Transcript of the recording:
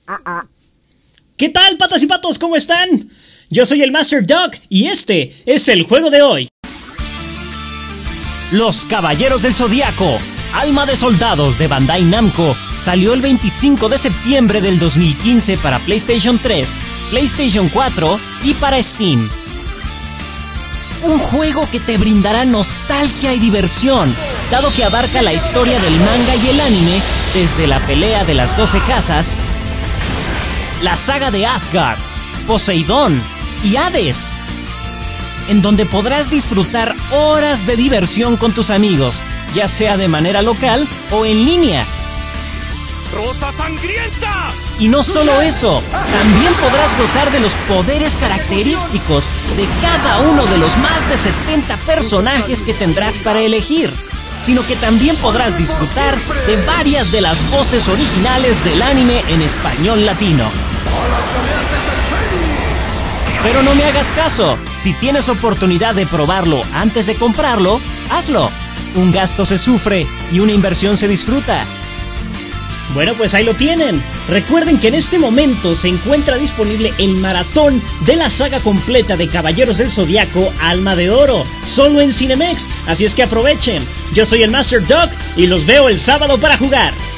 ¿Qué tal, patas y patos? ¿Cómo están? Yo soy el Master Dog y este es el juego de hoy. Los Caballeros del Zodiaco, Alma de Soldados de Bandai Namco, salió el 25 de septiembre del 2015 para PlayStation 3, PlayStation 4 y para Steam. Un juego que te brindará nostalgia y diversión, dado que abarca la historia del manga y el anime, desde la pelea de las 12 casas, la saga de Asgard, Poseidón y Hades, en donde podrás disfrutar horas de diversión con tus amigos, ya sea de manera local o en línea. ¡Rosa sangrienta! Y no solo eso, también podrás gozar de los poderes característicos de cada uno de los más de 70 personajes que tendrás para elegir, sino que también podrás disfrutar de varias de las voces originales del anime en español latino. Pero no me hagas caso, si tienes oportunidad de probarlo antes de comprarlo, hazlo. Un gasto se sufre y una inversión se disfruta. Bueno, pues ahí lo tienen. Recuerden que en este momento se encuentra disponible el maratón de la saga completa de Caballeros del Zodiaco Alma de Oro, solo en Cinemex, así es que aprovechen. Yo soy el Master Dog y los veo el sábado para jugar.